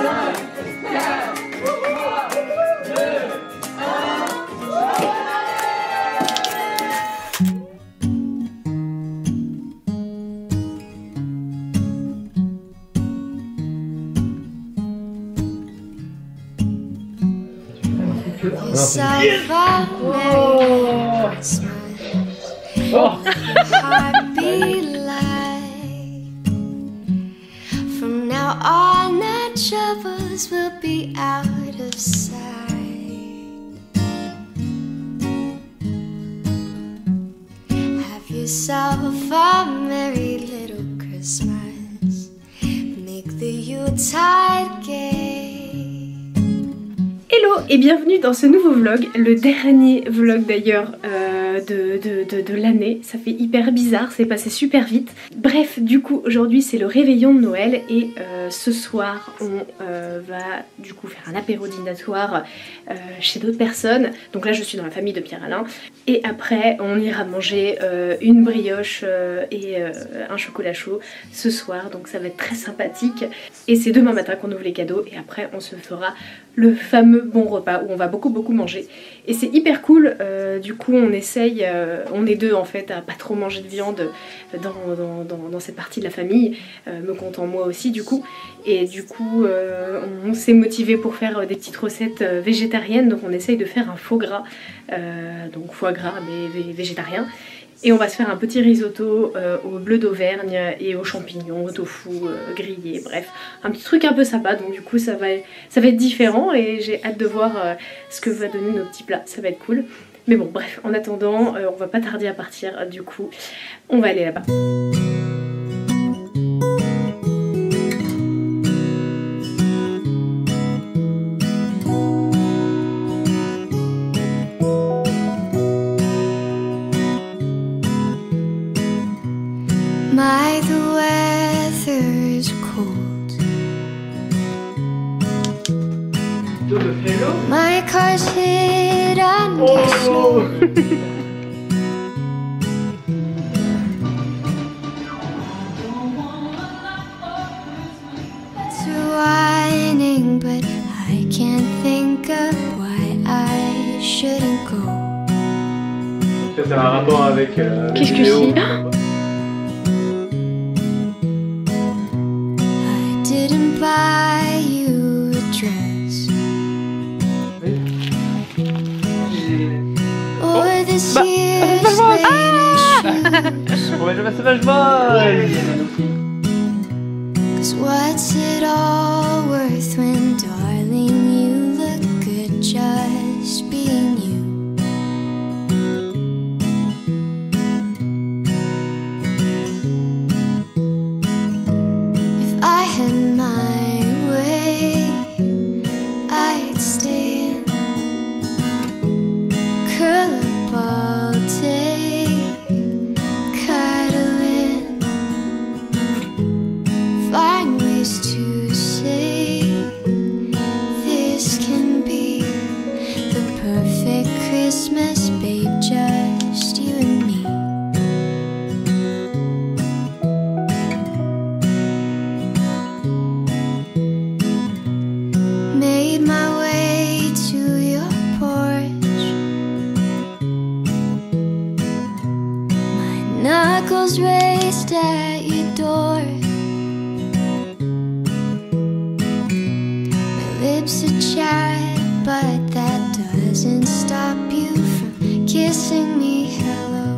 From now on, our troubles will be out of sight. Have yourself a merry little Christmas. Make the Yuletide gay. Hello et bienvenue dans ce nouveau vlog, le dernier vlog d'ailleurs de l'année. Ça fait hyper bizarre, c'est passé super vite. Bref, du coup aujourd'hui c'est le réveillon de Noël et ce soir on va du coup faire un apéro dînatoire chez d'autres personnes. Donc là je suis dans la famille de Pierre-Alain et après on ira manger une brioche et un chocolat chaud ce soir, donc ça va être très sympathique. Et c'est demain matin qu'on ouvre les cadeaux et après on se fera le fameux bon repas où on va beaucoup manger et c'est hyper cool. Du coup on essaye, on est deux en fait à pas trop manger de viande dans cette partie de la famille, me comptant moi aussi du coup, et du coup on s'est motivé pour faire des petites recettes végétariennes, donc on essaye de faire un faux gras, donc foie gras mais végétarien. Et on va se faire un petit risotto au bleu d'Auvergne et aux champignons, au tofu grillé, bref, un petit truc un peu sympa. Donc du coup ça va être différent et j'ai hâte de voir ce que va donner nos petits plats, ça va être cool. Mais bon bref, en attendant, on va pas tarder à partir, du coup on va aller là-bas. My, the weather's cold. My car's hid under snow. It's whining, but I can't think of why I shouldn't go. Ça a un rapport avec qu'est-ce que c'est? Didn't buy you a dress or this year's latest shoes. On va jouer à Sauvage Boy. 'Cause what's it all worth when, darling, you look good just being you? If I had my way, I'd stay in, curl up all day, cuddle in, find ways to say this can be the perfect Christmas, babe, just you and me. Made my way to your porch, my knuckles raised at your door, my lips are chapped, but that doesn't stop you from kissing me hello.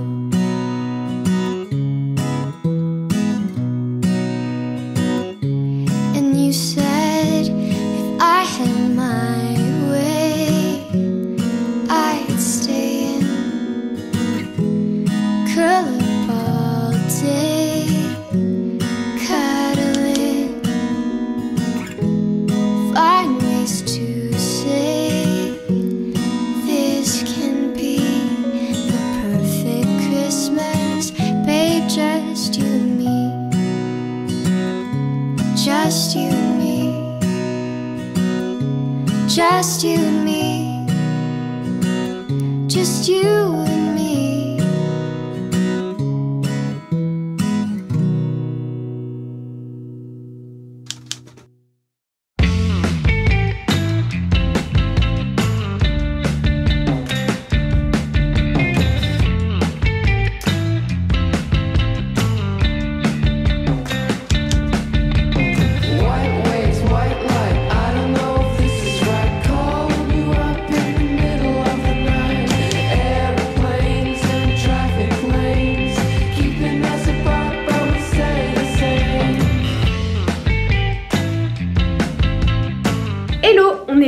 And you said if I had my way, I'd stay in, curl up all day, cuddle in, find ways to say this can be the perfect Christmas, babe, just you and me, just you and me, just you and me, just you and me.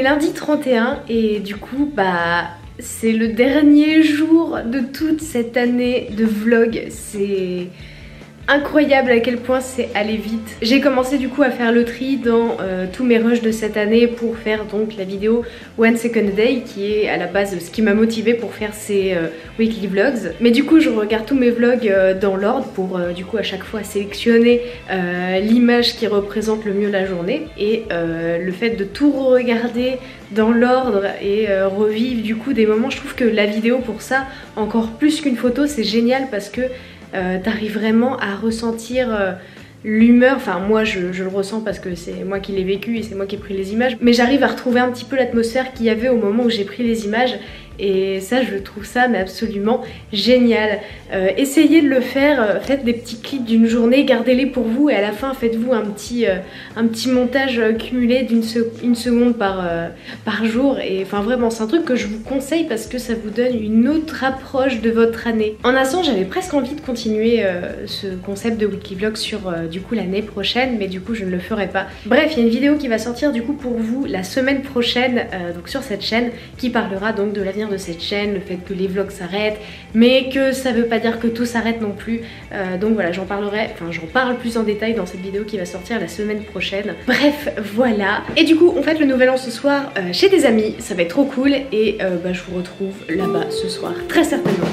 lundi 31 et du coup bah c'est le dernier jour de toute cette année de vlog. C'est incroyable à quel point c'est allé vite. J'ai commencé du coup à faire le tri dans tous mes rushs de cette année pour faire donc la vidéo One Second Day qui est à la base ce qui m'a motivée pour faire ces weekly vlogs. Mais du coup je regarde tous mes vlogs dans l'ordre pour du coup à chaque fois sélectionner l'image qui représente le mieux la journée. Et le fait de tout regarder dans l'ordre et revivre du coup des moments, je trouve que la vidéo pour ça, encore plus qu'une photo, c'est génial parce que t'arrives vraiment à ressentir l'humeur, enfin moi je le ressens parce que c'est moi qui l'ai vécu et c'est moi qui ai pris les images, mais j'arrive à retrouver un petit peu l'atmosphère qu'il y avait au moment où j'ai pris les images et ça je trouve ça mais absolument génial. Essayez de le faire, faites des petits clips d'une journée, gardez-les pour vous et à la fin faites-vous un petit montage cumulé d'une seconde par jour et enfin vraiment c'est un truc que je vous conseille parce que ça vous donne une autre approche de votre année. En un sens j'avais presque envie de continuer ce concept de weekly vlog sur du coup l'année prochaine mais du coup je ne le ferai pas. Bref il y a une vidéo qui va sortir du coup pour vous la semaine prochaine donc sur cette chaîne qui parlera donc de l'avenir de cette chaîne, le fait que les vlogs s'arrêtent mais que ça veut pas dire que tout s'arrête non plus, donc voilà j'en parle plus en détail dans cette vidéo qui va sortir la semaine prochaine. Bref voilà, et du coup on fête le nouvel an ce soir chez des amis, ça va être trop cool et bah, je vous retrouve là-bas ce soir très certainement.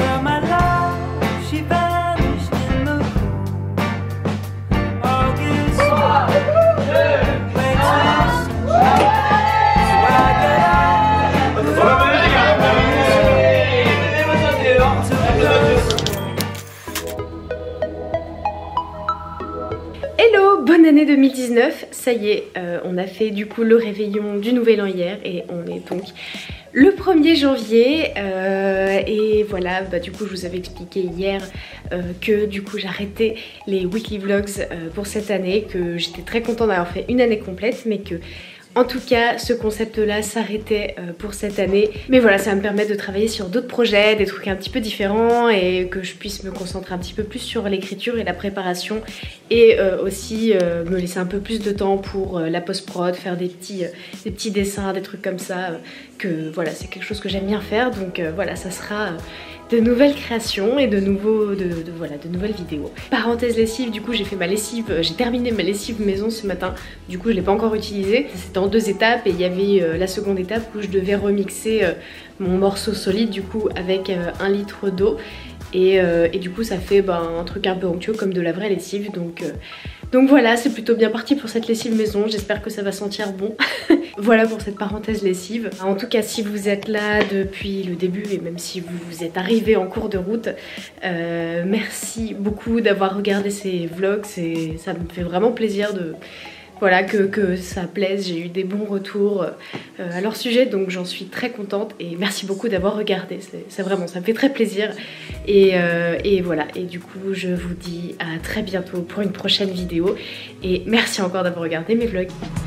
Bonne année 2019, ça y est, on a fait du coup le réveillon du nouvel an hier et on est donc le 1er janvier et voilà, bah, du coup je vous avais expliqué hier que du coup j'arrêtais les weekly vlogs pour cette année, que j'étais très contente d'avoir fait une année complète mais que en tout cas ce concept là s'arrêtait pour cette année. Mais voilà ça va me permettre de travailler sur d'autres projets, des trucs un petit peu différents et que je puisse me concentrer un petit peu plus sur l'écriture et la préparation et aussi me laisser un peu plus de temps pour la post-prod, faire des petits dessins, des trucs comme ça que voilà c'est quelque chose que j'aime bien faire donc voilà ça sera de nouvelles créations et de nouvelles vidéos. Parenthèse lessive, du coup j'ai fait ma lessive, j'ai terminé ma lessive maison ce matin, du coup je l'ai pas encore utilisée, c'était en 2 étapes et il y avait la seconde étape où je devais remixer mon morceau solide du coup avec 1 litre d'eau et du coup ça fait un truc un peu onctueux comme de la vraie lessive donc voilà, c'est plutôt bien parti pour cette lessive maison, j'espère que ça va sentir bon. Voilà pour cette parenthèse lessive. En tout cas, si vous êtes là depuis le début et même si vous êtes arrivé en cours de route, merci beaucoup d'avoir regardé ces vlogs, ça me fait vraiment plaisir de... Voilà, que ça plaise, j'ai eu des bons retours à leur sujet donc j'en suis très contente et merci beaucoup d'avoir regardé, c'est vraiment, ça me fait très plaisir et voilà, et du coup je vous dis à très bientôt pour une prochaine vidéo et merci encore d'avoir regardé mes vlogs.